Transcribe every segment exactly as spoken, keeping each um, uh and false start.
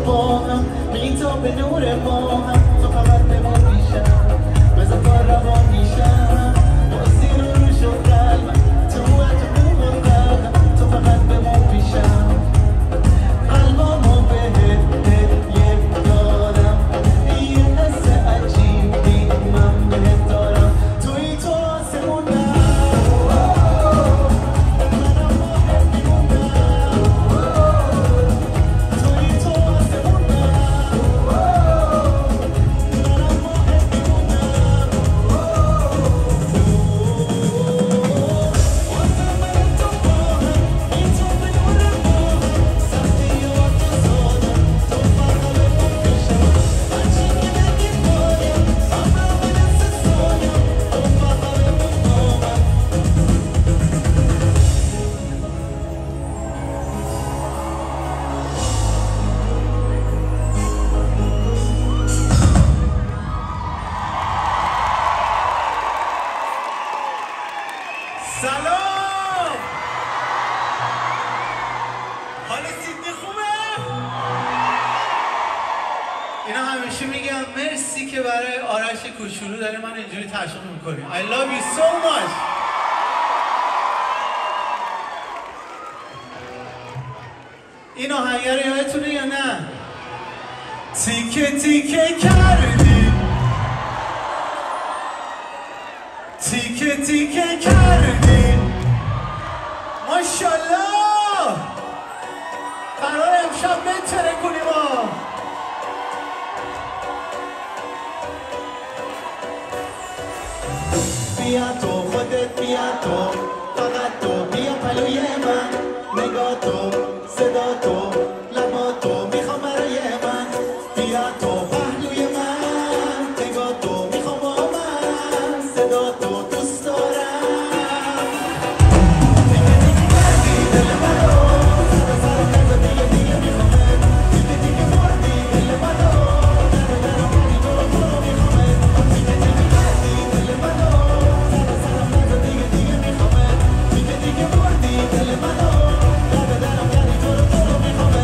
با هم میتاب به نور ما هم تو فقط بمون میشم بزن تا روان میشم بازی رو رو شد قلبم تو تو بمون قلبم تو فقط بمون میشم قلبامو بهت هدیه دادم یه حس عجیبی من بهت دارم توی تو آسمونم سلام حال سیدنی خوبه؟ اینا همیشه میگم مرسی که برای آرش کوچولو داره من اینجوری تشویق میکنیم I love you so much این آهنگه رو یادتونه یا نه؟ تیکه تیکه کردی تیکه تیکه کردی ماشالله قرار امشب بتره کنیم ها بیا تو خودت بیا تو فقط تو بیا پلوی من نگاه تو صدا تو لبا تو میخوام برای من بیا تو پهلوی من نگاه تو میخوام با من صدا تو دوست دارم دیگه دیگه کردی دل منو سر سر نزا دیگه دیگه میخوامه دیگه دیگه مردی دل منو در در منی تو رو تو رو میخوامه دیگه دیگه کردی دل منو سر سر نزا دیگه دیگه میخوامه دیگه دیگه مردی دل منو در در منی تو رو تو رو میخوامه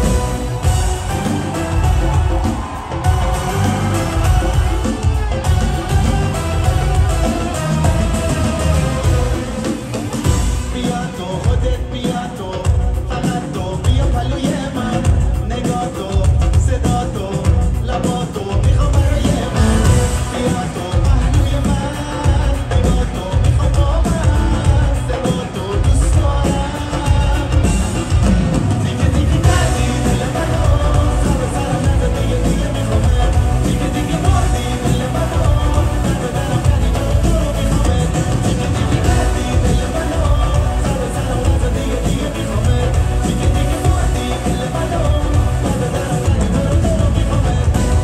بیا تو خودت بیا تو فقط تو بیا پلوی من نگاه تو صدا تو لبا تو میخوام برای من بیا تو پهلوی من نگاه تو میخوام با من صدا تو دوست دارم دیگه دیگه کردی دل منو سر سر نزا دیگه دیگه میخوامه دیگه دیگه مردی دل منو در در کنی تو رو تو رو میخوامه دیگه دیگه کردی دل منو سر سر نزا دیگه دیگه میخوامه دیگه دیگه مردی دل منو در در کنی تو رو تو رو میخوامه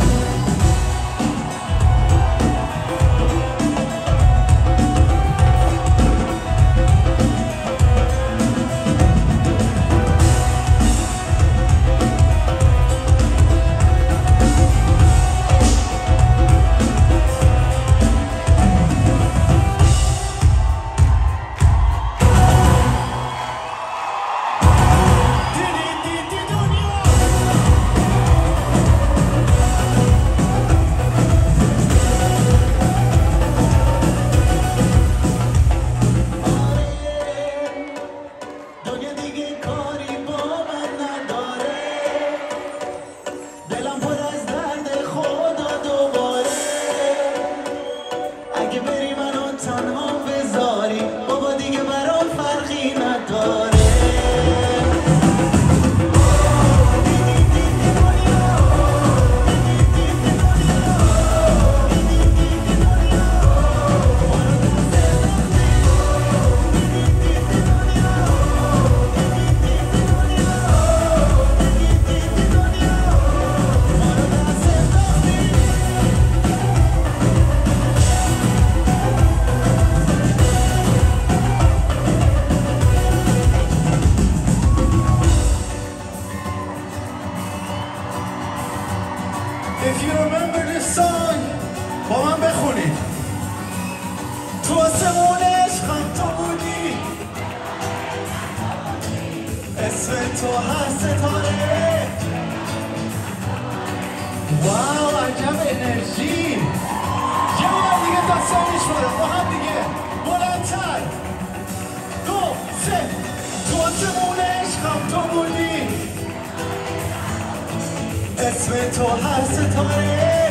دیدی دیدی دنیا دنیا دیگه کاری با من نداره دلم پر از درد خدا دوباره اگه بری منو تنها بذاری بابا دیگه برام فرقی نداره If you remember this song با من بخونید تو آسمون عشقم تو بودی اسم تو هست ستاره واو عجب انرژی. یه بار دیگه داستانش برم با هم دیگه بلندتر. دو سه تو آسمون عشقم تو بودی، اسم تو هر ستاره